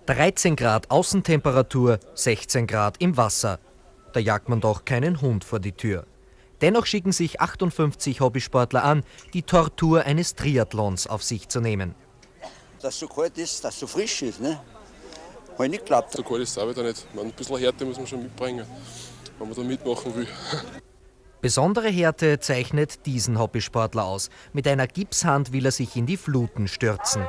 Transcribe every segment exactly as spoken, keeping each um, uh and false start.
dreizehn Grad Außentemperatur, sechzehn Grad im Wasser. Da jagt man doch keinen Hund vor die Tür. Dennoch schicken sich achtundfünfzig Hobbysportler an, die Tortur eines Triathlons auf sich zu nehmen. Dass es so kalt ist, dass es so frisch ist, ne? Habe ich nicht geglaubt. So kalt ist es auch wieder nicht. Ein bisschen Härte muss man schon mitbringen, wenn man da mitmachen will. Besondere Härte zeichnet diesen Hobbysportler aus. Mit einer Gipshand will er sich in die Fluten stürzen.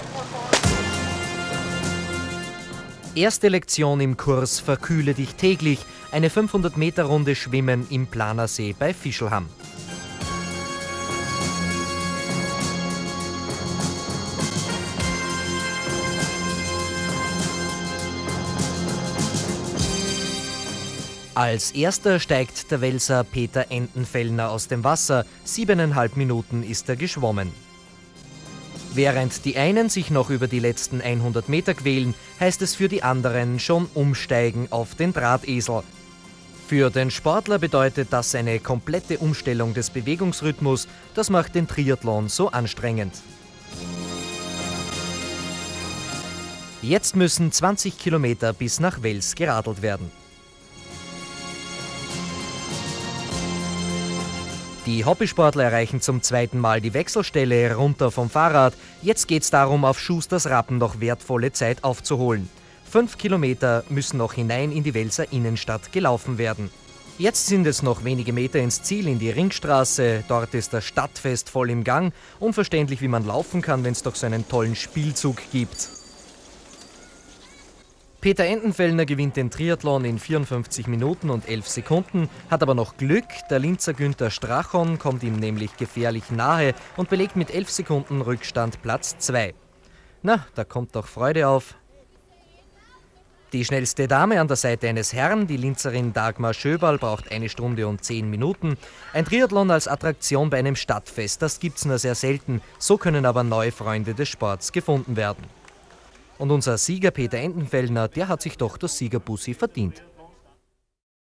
Erste Lektion im Kurs Verkühle dich täglich, eine fünfhundert Meter Runde Schwimmen im Planersee bei Fischlham. Als erster steigt der Welser Peter Entenfellner aus dem Wasser. Siebeneinhalb Minuten ist er geschwommen. Während die einen sich noch über die letzten hundert Meter quälen, heißt es für die anderen schon umsteigen auf den Drahtesel. Für den Sportler bedeutet das eine komplette Umstellung des Bewegungsrhythmus. Das macht den Triathlon so anstrengend. Jetzt müssen zwanzig Kilometer bis nach Wels geradelt werden. Die Hobbysportler erreichen zum zweiten Mal die Wechselstelle runter vom Fahrrad. Jetzt geht es darum, auf Schusters Rappen noch wertvolle Zeit aufzuholen. Fünf Kilometer müssen noch hinein in die Welser Innenstadt gelaufen werden. Jetzt sind es noch wenige Meter ins Ziel, in die Ringstraße. Dort ist das Stadtfest voll im Gang. Unverständlich, wie man laufen kann, wenn es doch so einen tollen Spielzug gibt. Peter Entenfellner gewinnt den Triathlon in vierundfünfzig Minuten und elf Sekunden, hat aber noch Glück. Der Linzer Günther Strachon kommt ihm nämlich gefährlich nahe und belegt mit elf Sekunden Rückstand Platz zwei. Na, da kommt doch Freude auf. Die schnellste Dame an der Seite eines Herrn, die Linzerin Dagmar Schöberl, braucht eine Stunde und zehn Minuten. Ein Triathlon als Attraktion bei einem Stadtfest, das gibt's nur sehr selten. So können aber neue Freunde des Sports gefunden werden. Und unser Sieger Peter Entenfellner, der hat sich doch das Siegerbussi verdient.